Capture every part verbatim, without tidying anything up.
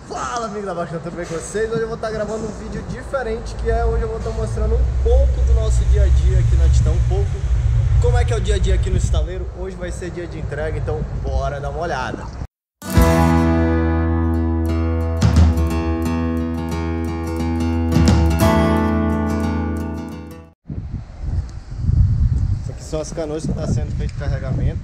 Fala, amigo da Baixada, tudo bem com vocês? Hoje eu vou estar gravando um vídeo diferente, que é hoje eu vou estar mostrando um pouco do nosso dia a dia aqui na Titã, um pouco como é que é o dia a dia aqui no estaleiro. Hoje vai ser dia de entrega, então bora dar uma olhada. Essas aqui são as canoas que está sendo feito carregamento.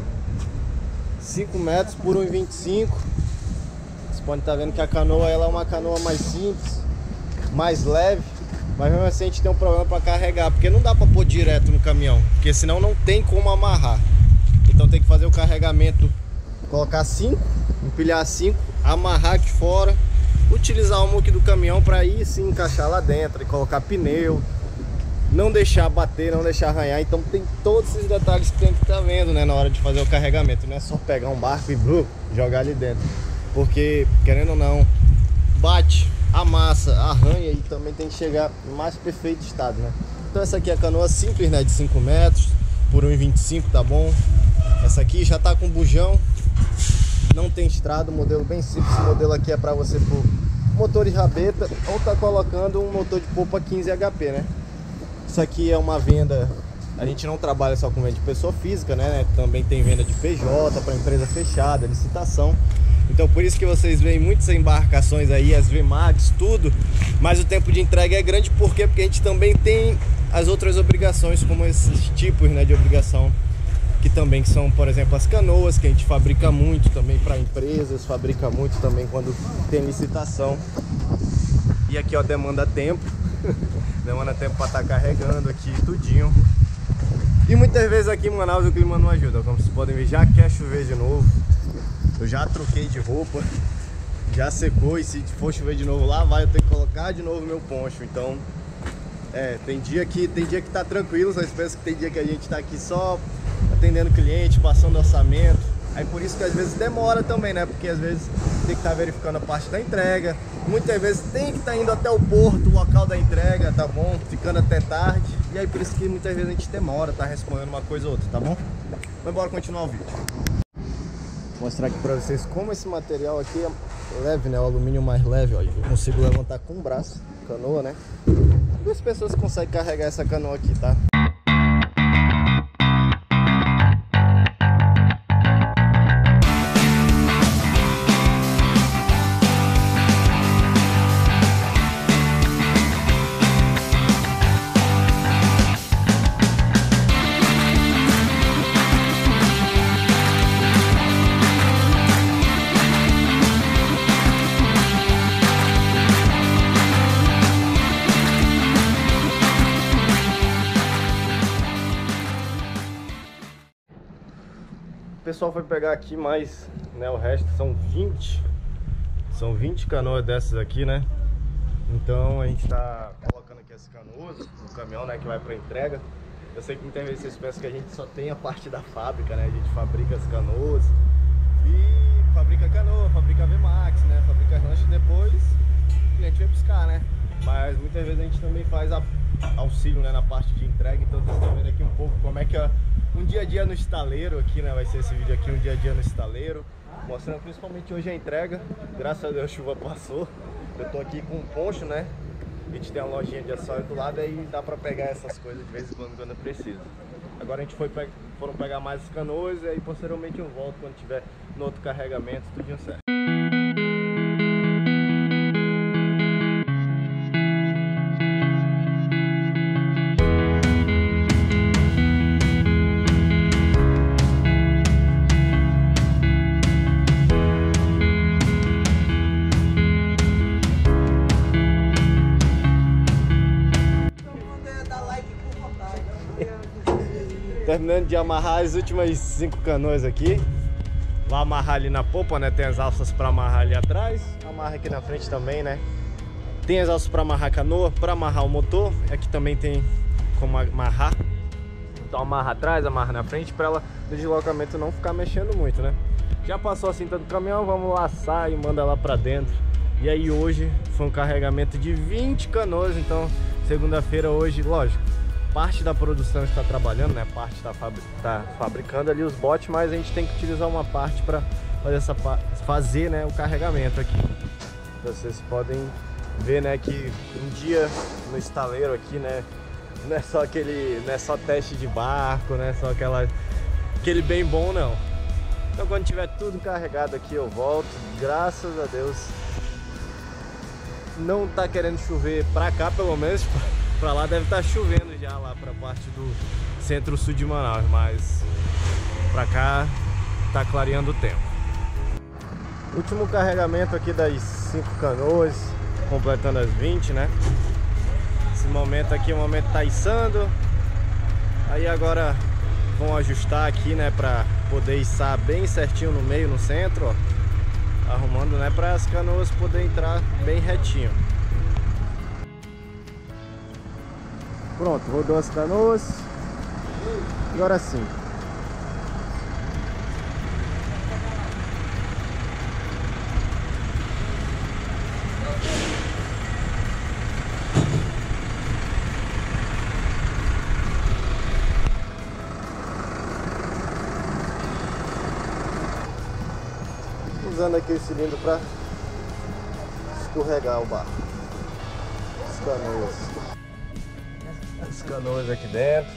cinco metros por um e vinte e cinco. Você pode estar vendo que a canoa ela é uma canoa mais simples, mais leve, mas mesmo assim a gente tem um problema para carregar, porque não dá para pôr direto no caminhão, porque senão não tem como amarrar. Então tem que fazer o carregamento, colocar cinco, empilhar cinco, amarrar aqui fora, utilizar o muque do caminhão para ir sim encaixar lá dentro e colocar pneu, não deixar bater, não deixar arranhar. Então tem todos esses detalhes que tem que estar vendo, né, na hora de fazer o carregamento. Não é só pegar um barco e blu, jogar ali dentro, porque querendo ou não, bate, amassa, arranha e também tem que chegar no mais perfeito estado, né? Então essa aqui é a canoa simples, né, de cinco metros por um e vinte e cinco, tá bom? Essa aqui já tá com bujão, não tem estrada, modelo bem simples. Esse modelo aqui é para você pôr motor de rabeta ou tá colocando um motor de polpa quinze H P, né? Isso aqui é uma venda, a gente não trabalha só com venda de pessoa física, né? Também tem venda de P J para empresa fechada, licitação. Então por isso que vocês veem muitas embarcações aí, as V MAX, tudo. Mas o tempo de entrega é grande, por quê? Porque a gente também tem as outras obrigações, como esses tipos, né, de obrigação, que também são, por exemplo, as canoas, que a gente fabrica muito também para empresas, fabrica muito também quando tem licitação. E aqui, ó, demanda tempo. Demanda tempo para estar carregando aqui tudinho. E muitas vezes aqui em Manaus o clima não ajuda. Como vocês podem ver, já quer chover de novo. Eu já troquei de roupa, já secou, e se for chover de novo lá, vai eu ter que colocar de novo meu poncho. Então, é, tem dia que tem dia que tá tranquilo, só penso que tem dia que a gente tá aqui só atendendo cliente, passando orçamento. Aí por isso que às vezes demora também, né? Porque às vezes tem que estar tá verificando a parte da entrega. Muitas vezes tem que estar tá indo até o porto, o local da entrega, tá bom? Ficando até tarde. E aí por isso que muitas vezes a gente demora, tá respondendo uma coisa ou outra, tá bom? Mas bora continuar o vídeo. Vou mostrar aqui pra vocês como esse material aqui é leve, né? O alumínio mais leve, ó. Eu consigo levantar com o braço, canoa, né? Duas pessoas conseguem carregar essa canoa aqui, tá? O pessoal foi pegar aqui mais, né, o resto são vinte, são vinte canoas dessas aqui, né? Então a gente tá colocando aqui as canoas no caminhão, né, que vai para entrega. Eu sei que muitas vezes vocês pensam que a gente só tem a parte da fábrica, né? A gente fabrica as canoas e fabrica canoa, fabrica V MAX, né? Fabrica rancho, depois o cliente vai buscar, né? Mas muitas vezes a gente também faz a, auxílio, né, na parte de entrega. Então vocês estão vendo aqui um pouco como é que é um dia a dia no estaleiro aqui, né? Vai ser esse vídeo aqui, um dia a dia no estaleiro, mostrando principalmente hoje a entrega. Graças a Deus a chuva passou. Eu tô aqui com um poncho, né? A gente tem uma lojinha de acessório do lado, aí dá pra pegar essas coisas de vez em quando, quando precisa. Agora a gente foi pe foram pegar mais as canoas, e aí posteriormente eu volto quando tiver no outro carregamento, tudinho certo. Terminando de amarrar as últimas cinco canoas aqui. Vou amarrar ali na popa, né? Tem as alças para amarrar ali atrás. Amarra aqui na frente também, né? Tem as alças para amarrar a canoa, para amarrar o motor. Aqui também tem como amarrar. Então amarra atrás, amarra na frente, para ela no deslocamento não ficar mexendo muito, né? Já passou a cinta do caminhão, vamos laçar e manda lá para dentro. E aí hoje foi um carregamento de vinte canoas. Então segunda-feira hoje, lógico, parte da produção está trabalhando, né? Parte está fabri tá fabricando ali os botes, mas a gente tem que utilizar uma parte para fazer essa fazer, né, o carregamento aqui. Vocês podem ver, né, que um dia no estaleiro aqui, né, não é só aquele, não é só teste de barco, não é só aquela, aquele bem bom, não. Então quando tiver tudo carregado aqui eu volto, graças a Deus. Não tá querendo chover pra cá, pelo menos. Pra lá deve estar chovendo já, lá pra parte do centro-sul de Manaus, mas pra cá tá clareando o tempo. Último carregamento aqui das cinco canoas, completando as vinte, né? Esse momento aqui é o momento tá içando. Aí agora vão ajustar aqui, né, pra poder içar bem certinho no meio, no centro, ó. Arrumando, né, para as canoas poderem entrar bem retinho. Pronto, rodou as canoas. Agora sim. Usando aqui o cilindro para escorregar o barco. As canoas. As canoas aqui dentro.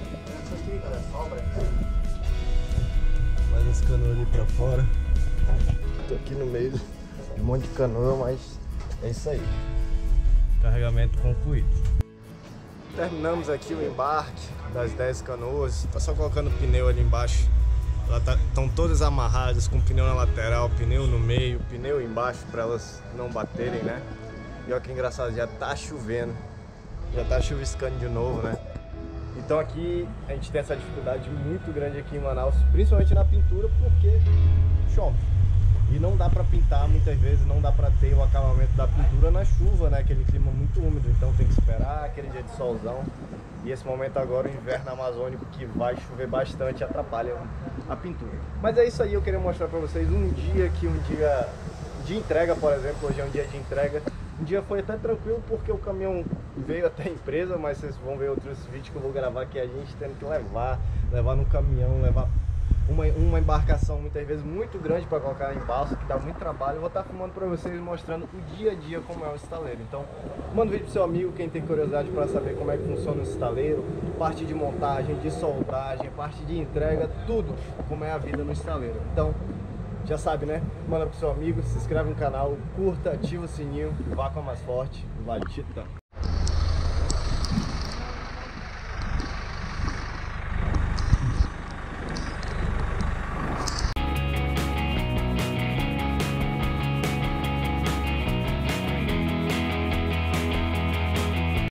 Mais as canoas ali para fora. Tô aqui no meio de um monte de canoa, mas é isso aí. Carregamento concluído. Terminamos aqui o embarque das dez canoas. Tá só colocando o pneu ali embaixo. Estão tá, todas amarradas com pneu na lateral, pneu no meio, pneu embaixo para elas não baterem, né? E olha que engraçado, já tá chovendo, já tá chuviscando de novo, né? Então aqui a gente tem essa dificuldade muito grande aqui em Manaus, principalmente na pintura, porque chove. E não dá para pintar muitas vezes, não dá para ter o acabamento da pintura na chuva, né? Aquele clima muito úmido, então tem que esperar aquele dia de solzão. E esse momento agora, o inverno amazônico, que vai chover bastante, atrapalha a pintura. Mas é isso aí, eu queria mostrar para vocês um dia que um dia de entrega, por exemplo, hoje é um dia de entrega. Um dia foi até tranquilo porque o caminhão veio até a empresa, mas vocês vão ver outros vídeos que eu vou gravar que a gente tendo que levar, levar no caminhão, levar uma, uma embarcação muitas vezes muito grande para colocar em balsa, que dá muito trabalho. Eu vou estar filmando para vocês, mostrando o dia a dia como é o estaleiro. Então, manda um vídeo pro seu amigo, quem tem curiosidade para saber como é que funciona o estaleiro, parte de montagem, de soldagem, parte de entrega, tudo como é a vida no estaleiro. Então, já sabe, né? Manda pro seu amigo, se inscreve no canal, curta, ativa o sininho, vá com a mais forte, vai Titã!